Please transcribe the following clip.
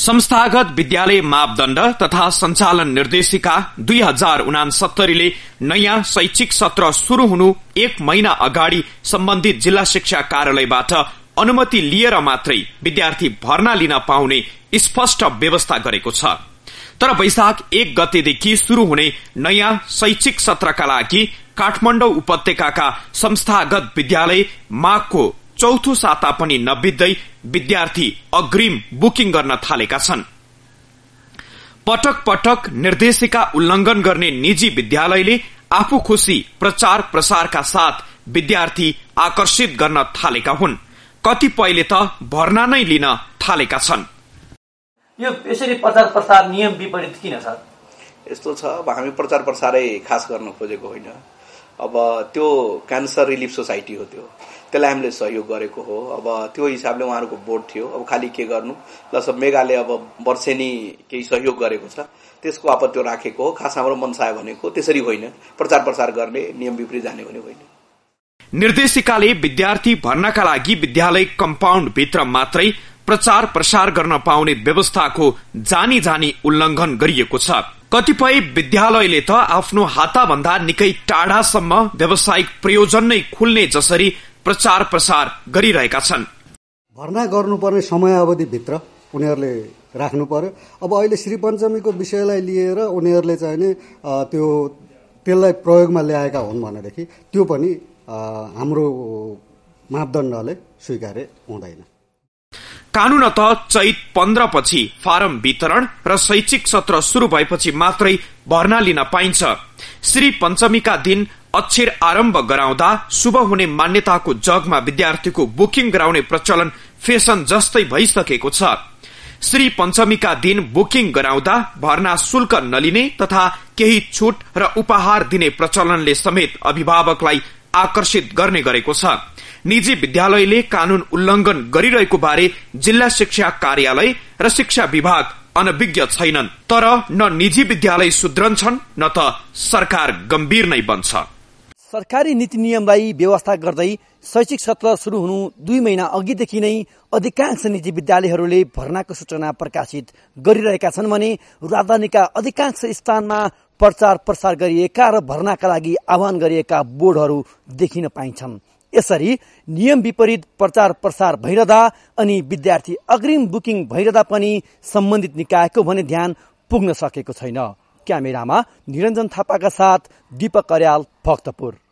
संस्थागत विद्यालय मापदण्ड तथा सञ्चालन निर्देशिका 2069 ले नयाँ शैक्षिक सत्र शुरू हुनु 1 महिना अगाडि सम्बन्धित जिल्ला शिक्षा कार्यालयबाट अनुमति लिएर मात्रै विद्यार्थी भर्ना लिन पाउने स्पष्ट व्यवस्था गरेको छ। तर वैशाख 1 गतेदेखि शुरू हुने नयाँ शैक्षिक सत्रका लागि काठमाडौँ उपत्यकाका संस्थागत विद्यालय माघको चौथो साता पनि नबित्दै विद्यार्थी अग्रिम बुकिङ गर्न थालेका छन्। पटक पटक निर्देशिका उल्लंघन गर्ने निजी विद्यालयले आफू खुशी प्रचार प्रसारका साथ विद्यार्थी आकर्षित गर्न थालेका हुन्। कतिपयले त भर्ना नै लिन थालेका छन्। यो यसरी प्रचार प्रसार नियम विपरीत किन छ? यस्तो छ, अब हामी प्रचार प्रसारै खास गर्न खोजेको होइन। अब त्यो क्यान्सर रिलिफ सोसाइटी हो, त्यसलाई हामीले सहयोग गरेको हो। अब त्यो हिसाबले उहाँहरूको बोर्ड थियो। अब खालि के गर्नु ल, सब मेगाले अब वर्षेनी केही सहयोग गरेको छ, त्यसको अब त्यो राखेको हो। खास हाम्रो मनसाय भनेको त्यसरी होइन, प्रचार प्रसार गर्ने नियम विपरीत जाने भने होइन। निर्देशिकाले विद्यार्थी भर्नाका लागि विद्यालय कम्पाउन्ड भित्र मात्रै प्रचार प्रसार गर्न पाउने व्यवस्थाको जानी जानी उल्लंघन गरिएको छ। कतिपय विद्यालयले त आफ्नो हाताभन्दा निकै टाढासम्म व्यावसायिक प्रयोजन नै खुल्ने जसरी प्रचार प्रसार गरिरहेका छन्। भर्ना गर्नुपर्ने समयावधि भित्र उनीहरूले राख्नु पर्यो। अब अहिले श्री पञ्चमीको विषयलाई लिएर उनीहरूले चाहिँ नि त्यसलाई प्रयोगमा ल्याएका हुन् भनेदेखि त्यो पनि हाम्रो मापदण्डले स्वीकार्य हुँदैन। कानूनत चैत 15 पछि फारम वितरण र शैक्षिक सत्र शुरू भएपछि मात्रै भर्ना लिन पाइन्छ। श्री पञ्चमीका दिन अक्षर आरम्भ गराउँदा शुभ हुने मान्यताको जगमा विद्यार्थीको बुकिङ गराउने प्रचलन फेसन जस्तै भइसकेको छ। श्री पञ्चमीका दिन बुकिङ गराउँदा भर्ना शुल्क नलिने तथा केही छूट र उपहार दिने प्रचलनले समेत अभिभावकलाई आकर्षित गर्ने गरेको छ। निजी विद्यालयले कानून उल्लंघन गरिरहेको बारे जिल्ला शिक्षा कार्यालय र शिक्षा विभाग अनभिज्ञ छैनन्। तर न निजी विद्यालय सुध्रन्छन् न त सरकार गम्भीर नै बन्छ। सरकारी नीति नियमलाई व्यवस्था गर्दै शैक्षिक सत्र शुरू हुनु 2 महिना अघिदेखि नै अधिकांश निजी विद्यालयहरूले भर्नाको सूचना प्रकाशित गरिरहेका छन् भने राजधानीका अधिकांश स्थानमा प्रचार प्रसार गरिएका र भर्नाका लागि आह्वान गरिएका बोर्डहरू देखिन पाइन्छन्। यसरी नियम विपरीत प्रचार प्रसार भइरहँदा अनि विद्यार्थी अग्रिम बुकिङ भइरहँदा पनि सम्बन्धित निकायको भने ध्यान पुग्न सकेको छैन। क्यामेरामा निरञ्जन थापाका साथ दीपक अर्याल, भक्तपुर।